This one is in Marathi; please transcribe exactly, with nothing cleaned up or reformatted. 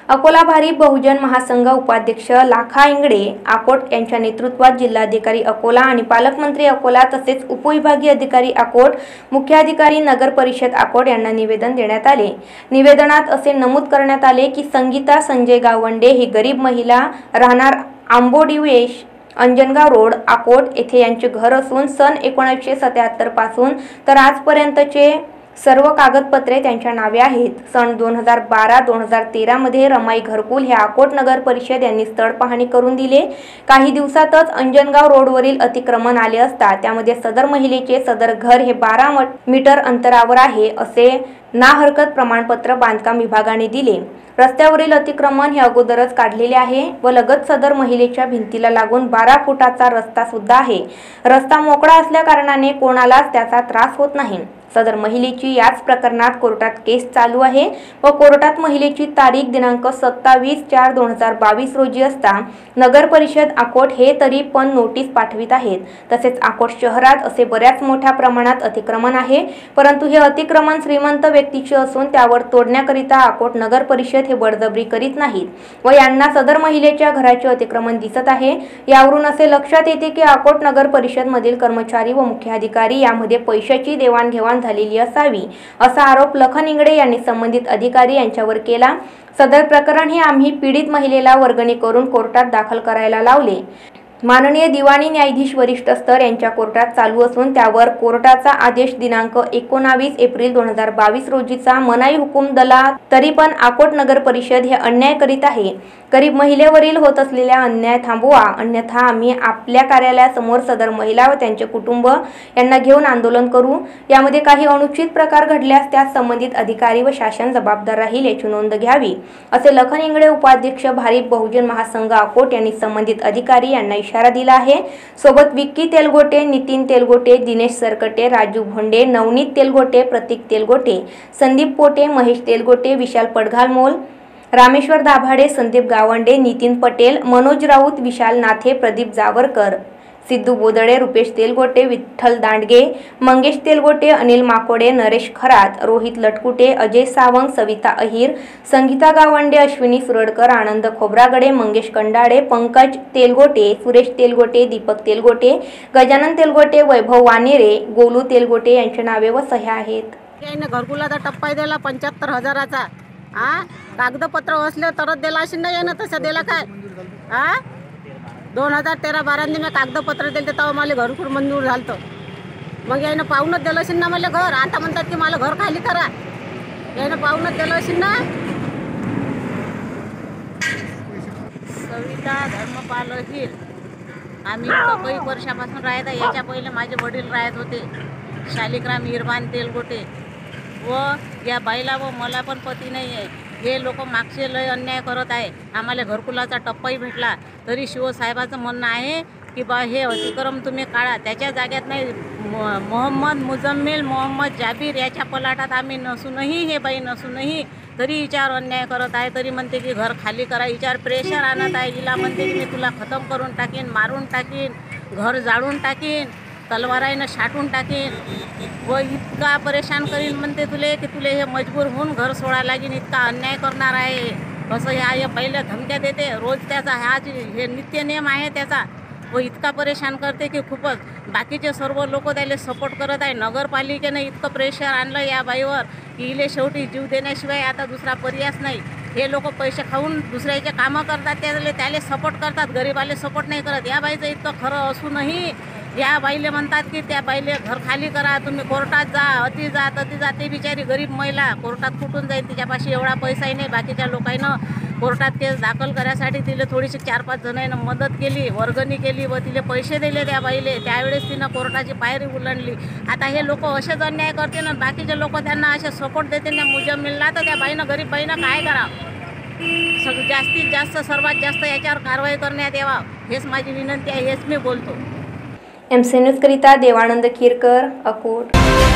अकोला भारी बहुजन महासंघ उपाध्यक्ष लाखा इंगडे आकोट यांच्या नेतृत्वात जिल्हाधिकारी अकोला आणि पालकमंत्री अकोला तसेच उपविभागीय अधिकारी आकोट, मुख्याधिकारी नगर परिषद आकोट यांना निवेदन देण्यात आले। निवेदनात असे नमूद करण्यात आले की संगीता संजय गावंडे ही गरीब महिला राहणार आंबोडीवेश अंजनगाव रोड आकोट येथे यांचे घर असून सन एकोणीसशे सत्याहत्तर पासून तर आजपर्यंतचे सर्व कागदपत्रे त्यांच्या नावे आहेत। सन दोन हजार बारा दोन हजार तेरा मध्ये रमाई घरकुल हे आकोट नगर परिषद यांनी स्थळ पाहणी करून दिले। काही दिवसातच अंजनगाव रोडवरील अतिक्रमण आले असता त्यामध्ये सदर महिलेचे सदर घर हे बारा मीटर अंतरावर आहे असे ना हरकत प्रमाणपत्र बांधकाम विभागाने दिले। रस्त्यावरील अतिक्रमण हे अगोदरच काढलेले आहे व लगत सदर महिलेच्या भिंतीला लागून बारा फुटाचा रस्ता सुद्धा आहे। रस्ता मोकळा असल्या कारणाने कोणालाच त्याचा त्रास होत नाही। सदर महिलेची याच प्रकरणात कोर्टात केस चालू आहे व कोर्टात महिलेची तारीख दिनांक सत्तावीस चार दोन हजार बावीस रोजी असता नगर परिषद आकोट हे तरी पण नोटीस पाठवित आहेत। तसेच आकोट शहरात असे बऱ्याच मोठ्या प्रमाणात अतिक्रमण आहे, परंतु हे अतिक्रमण श्रीमंत व्यक्तीचे असून त्यावर तोडण्याकरिता आकोट नगर परिषद हे बळजबरी करीत नाहीत व यांना सदर महिलेच्या घराचे अतिक्रमण दिसत आहे। यावरून असे लक्षात येते की आकोट नगर परिषद मधील कर्मचारी व मुख्याधिकारी यामध्ये पैशाची देवाणघेवाण झालेली असावी असा आरोप लखन इंगडे यांनी संबंधित अधिकारी यांच्यावर केला। सदर प्रकरण हे आम्ही पीडित महिलेला वर्गणी करून कोर्टात दाखल करायला लावले। माननीय दिवाणी न्यायाधीश वरिष्ठ स्तर यांच्या कोर्टात चालू असून त्यावर कोर्टाचा आदेश दिनांक एकोणावीस एप्रिल दोन हजार बावीस रोजीचा मनाई हुकूम दला तरी पण आकोट नगर परिषद हे अन्याय करीत आहे। गरीब महिलेवरील होत असलेल्या अन्याय थांबवा, अन्यथा आम्ही आपल्या कार्यालयासमोर सदर महिला व त्यांचे कुटुंब यांना घेऊन आंदोलन करू। यामध्ये काही अनुचित प्रकार घडल्यास त्यास संबंधित अधिकारी व शासन जबाबदार राहील याची नोंद घ्यावी असे लखन इंगडे उपाध्यक्ष भारी बहुजन महासंघ आकोट यांनी संबंधित अधिकारी यांना इशारा दिला आहे। सोबत विक्की तेलगोटे, नितीन तेलगोटे, दिनेश सरकटे, राजू भोंडे, नवनीत तेलगोटे, प्रतीक तेलगोटे, संदीप पोटे, महेश तेलगोटे, विशाल पडघालमोल, रामेश्वर दाभाडे, संदीप गावंडे, नितीन पटेल, मनोज राऊत, विशाल नाथे, प्रदीप जावरकर, सिद्धू बोदडे, रुपेश तेलगोटे, विठ्ठल दांडगे, मंगेश तेलगोटे, अनिल माकोडे, नरेश खरात, रोहित लटकुटे, अजय सावंग, सविता अहिर, संगीता गावंडे, अश्विनी सुरडकर, आनंद खोब्रागडे, मंगेश कंडाळे, पंकज तेलगोटे, सुरेश तेलगोटे, दीपक तेलगोटे, गजानन तेलगोटे, वैभव वानेरे, गोलू तेलगोटे यांच्या नावे व सह्या आहेत। घरकुलाचा टप्पा दिला पंच्याहत्तर हजाराचा। हा कागदपत्र असले तरच दिला अशी नाही ना, तसं दिला काय? हा दोन हजार तेरा बारांनी मी कागदपत्र दिले तेव्हा मला घरकुल मंजूर झालं, मग यानं पाहूनच दिलं असेल ना मला घर। आता म्हणतात की मला घर खाली करा, यानं पाहूनच दिलं असेल ना। सविता धर्मपाल हिर, आम्ही काही वर्षापासून राहत आहे। याच्या पहिले माझे वडील राहत होते शालिग्राम हिरबान तेलगोटे व या बाईला व मला पण पती नाही आहे। हे लोक मागचे लय अन्याय करत आहे। आम्हाला घरकुलाचा टप्पाही भेटला तरी शिवसाहेबाचं म्हणणं आहे की बा हे अतिक्रम तुम्ही काढा। त्याच्या जाग्यात नाही मोहम्मद मुजम्मिल मोहम्मद जाबीर याच्या पलाटात आम्ही नसूनही हे बाई नसूनही तरी हिच्यावर अन्याय करत आहे। तरी म्हणते की घर खाली करा, हिच्यावर प्रेशर आणत आहे। हिला म्हणते की मी तुला खतम करून टाकीन, मारून टाकीन, घर जाळून टाकीन, तलवाराईनं शाटून टाकीन व इतका परेशान करीन म्हणते तुले की तुले हे मजबूर होऊन घर सोडायला लागेल, इतका अन्याय करणार आहे असं ह्या या पहिल्या धमक्या देते। रोज त्याचा हा हे नित्य नियम आहे त्याचा व इतका परेशान करते की खूपच। बाकीचे सर्व लोक त्याला सपोर्ट करत आहे। नगरपालिकेने इतकं प्रेशर आणलं या बाईवर की इले शेवटी जीव देण्याशिवाय आता दुसरा पर्यायच नाही। हे लोक पैसे खाऊन दुसऱ्याचे कामं करतात, त्याला त्याला सपोर्ट करतात, गरीबाले सपोर्ट नाही करत। या बाईचं इतकं खरं असूनही या बाईले म्हणतात की त्या बाईले घर खाली करा, तुम्ही कोर्टात जा, अति जा तती जा। ते बिचारी गरीब महिला कोर्टात कुठून जाईल, तिच्यापाशी एवढा पैसाही नाही। बाकीच्या लोकांनं कोर्टात केस दाखल करायसाठी तिला थोडीशी चार पाच जणांना मदत केली, वर्गणी केली व तिला पैसे दिले त्या बाईले। त्यावेळेस तिनं कोर्टाची पायरी उलंडली। आता हे लोक असेच अन्याय करते ना, बाकीचे लोक त्यांना असे सपोर्ट देते ना मुजम्मिलला, तर त्या बाईनं गरीब बाईनं काय करावं? सग जास्तीत जास्त सर्वात जास्त याच्यावर कारवाई करण्यात यावा हेच माझी विनंती आहे, हेच मी बोलतो। एम सी न्यूज करिता देवानंद खीरकर, अकोट।